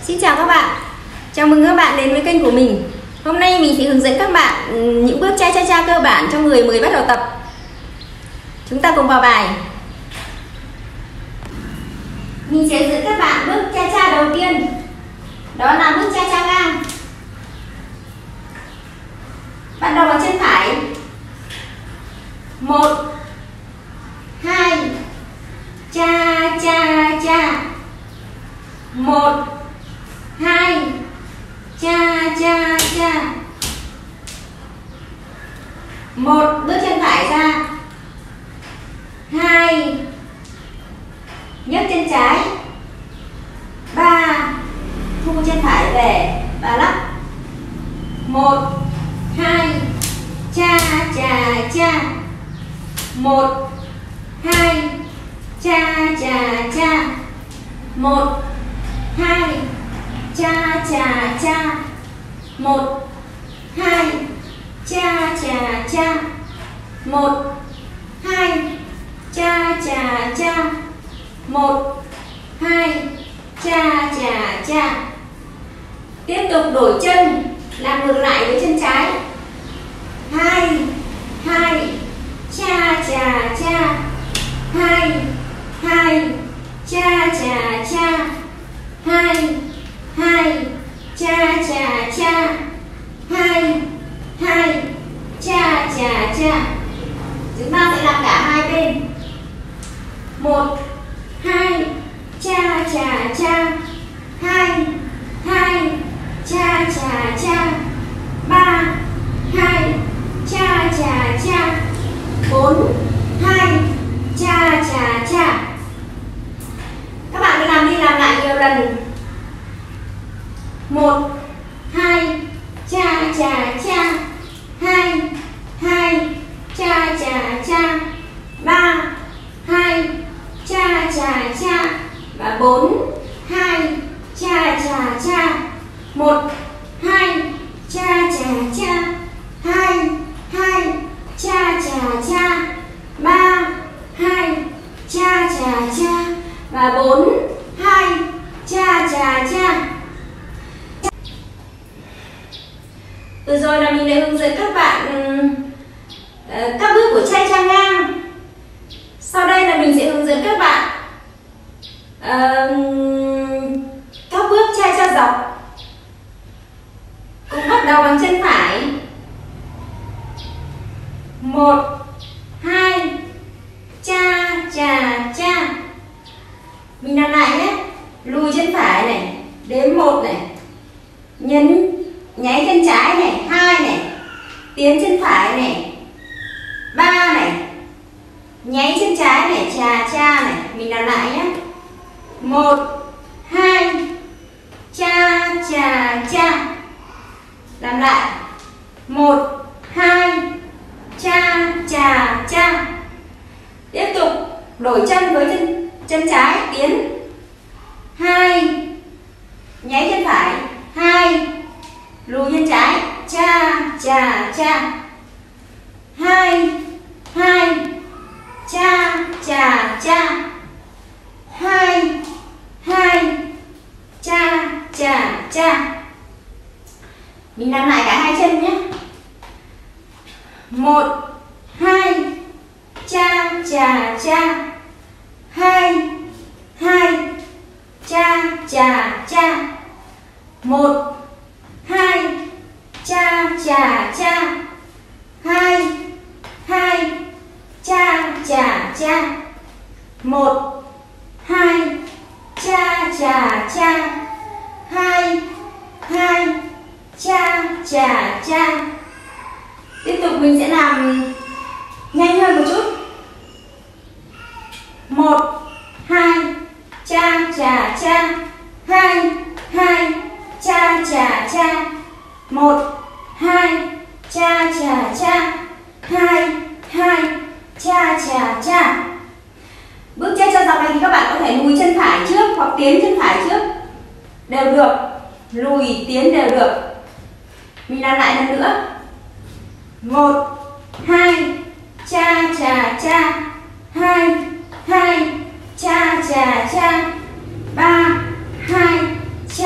Xin chào các bạn, chào mừng các bạn đến với kênh của mình. Hôm nay mình sẽ hướng dẫn các bạn những bước cha cha cha cơ bản cho người mới bắt đầu tập. Chúng ta cùng vào bài. Mình sẽ hướng dẫn các bạn bước cha cha đầu tiên, đó là bước cha cha ngang. Bắt đầu bằng chân phải. 1 2 cha cha cha. 1 2 cha cha cha. 1 bước chân phải ra. 2 nhấc chân trái. 3 thu chân phải về và lắc. 1 2 cha cha cha. 1 2 cha cha cha. 1 2 cha cha cha. 1 2 cha cha cha. 1 2 cha cha cha. 1 2 cha cha cha. Tiếp tục đổi chân, làm ngược lại với chân trái. 2 2 cha cha cha. 2 2 cha cha cha. 2 2 cha cha cha. 2 2 cha cha cha. Chúng ta sẽ làm cả hai bên. 1 2 cha cha cha. 2 2 cha cha cha. 3 2 cha cha cha. 4 2 cha cha cha. Các bạn cứ làm đi làm lại nhiều lần. 1 2 cha cha cha. 2 2 cha cha cha. 3 2 cha cha cha. Và 4 2 cha cha cha. 1 2 cha cha cha. 2 2 cha cha cha. 3 2 cha cha cha. Và 4 2 cha cha cha. Vừa rồi là mình đã hướng dẫn các bạn các bước của cha cha ngang. Sau đây là mình sẽ hướng dẫn các bạn các bước cha cha dọc. Cùng bắt đầu bằng chân phải. 1 2 cha cha cha. Mình làm lại nhé. Lùi chân phải này, đếm 1 này, nhấn nháy chân trái này, 2 này, tiến chân phải này, 3 này, nháy chân trái này, cha cha này. Mình làm lại nhé. 1 2 cha cha cha. Làm lại. 1 2 cha cha cha. Tiếp tục đổi chân với chân trái, tiến. 2 nháy chân phải. 2 lùi chân trái, cha cha cha. 2 2 cha cha cha. 2 2 cha cha cha. Mình làm lại cả hai chân nhé. 1 2 cha cha cha. 2 2 cha cha cha. 1 2 cha cha cha. 2 2 cha cha cha. 1 2 cha cha cha. 2 2 cha cha cha. Tiếp tục mình sẽ làm nhanh hơn một chút. 1 2 cha cha cha. 2 2 cha cha cha. 1 2 cha cha cha. 2 2 cha cha cha. Bước cha cha dọc này thì các bạn có thể lùi chân phải trước hoặc tiến chân phải trước đều được, lùi tiến đều được. Mình làm lại lần nữa. 1 2 cha cha cha. 2 2 cha cha cha. 3 2 cha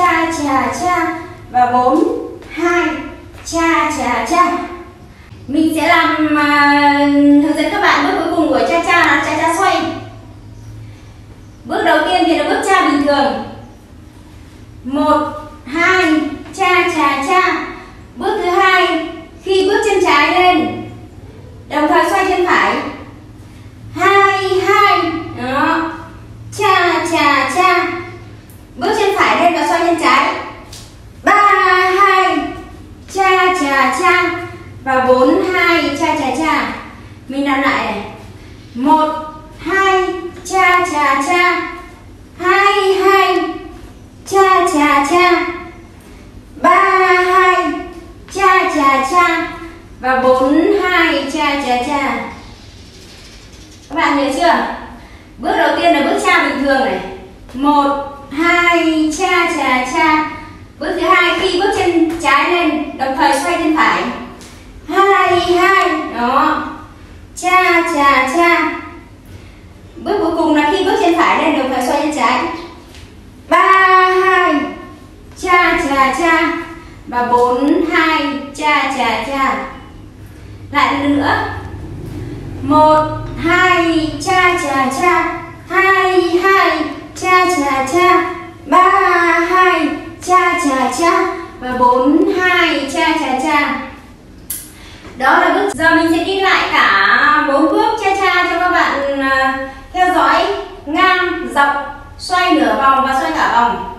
cha cha và 4 2 cha cha cha. Mình sẽ làm hướng dẫn các bạn bước cuối cùng của cha cha là cha cha xoay. Bước đầu tiên thì là bước cha bình thường. 1 2 cha cha cha. Bước thứ hai, khi bước chân trái lên đồng thời xoay chân phải. 2 2 đó. Cha cha cha. Bước chân phải lên và xoay chân trái. 3 2 cha cha cha và 4 2 cha cha cha. Mình làm lại này. 1 2 cha cha cha. 2 2 cha cha cha. 3 2 cha cha cha và 4 2 cha cha cha. Các bạn nhớ chưa? Bước đầu tiên là bước cha bình thường này. 1 2 cha cha cha. Bước thứ hai, khi bước chân trái lên đồng thời xoay chân phải. 2 2 đó. Cha cha cha. Bước cuối cùng là khi bước chân phải lên đồng thời xoay chân trái. 3 2 cha cha cha và 4 2 cha cha cha. Lại lần nữa. 1 2 cha cha cha. 2 2 cha cha cha. 3 2 cha cha cha và 4 2 cha cha cha. Đó là bước. Giờ mình sẽ đi lại cả 4 bước cha cha cho các bạn theo dõi ngang, dọc, xoay nửa vòng và xoay cả vòng.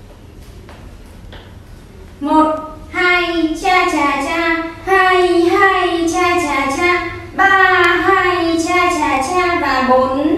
1 2 cha cha cha. 2 2 cha cha cha. 3 2 cha cha cha và 4